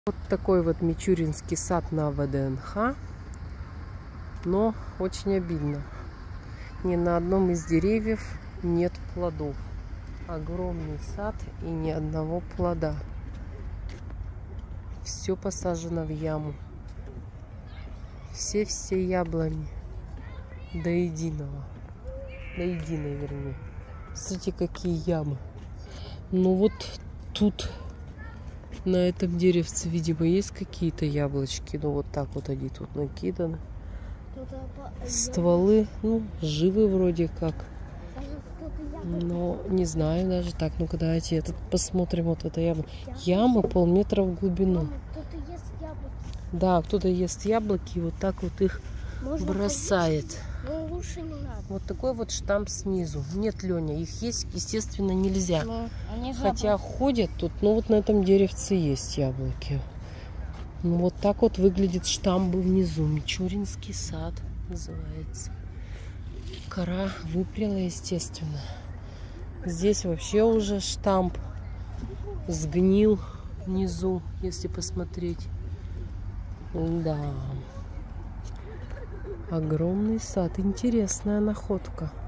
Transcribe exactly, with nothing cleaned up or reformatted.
Вот такой вот мичуринский сад на ВДНХ, но очень обидно. Ни на одном из деревьев нет плодов. Огромный сад и ни одного плода. Все посажено в яму. Все-все яблони до единого. До единой, вернее. Смотрите, какие ямы. Ну вот тут на этом деревце, видимо, есть какие-то яблочки. Ну вот так вот они тут накиданы. Стволы, ну, живы вроде как. Но не знаю даже так. Ну-ка, давайте этот посмотрим. Вот это яблоко. Яма полметра в глубину. Да, кто-то ест яблоки и вот так вот их бросает. Вот такой вот штамп снизу. Нет, Леня, их есть, естественно, нельзя. Хотя ходят тут, но вот на этом деревце есть яблоки. Ну, вот так вот выглядит штамп внизу. Мичуринский сад называется. Кора выпрела, естественно. Здесь вообще уже штамп сгнил внизу, если посмотреть. Да. Огромный сад. Интересная находка.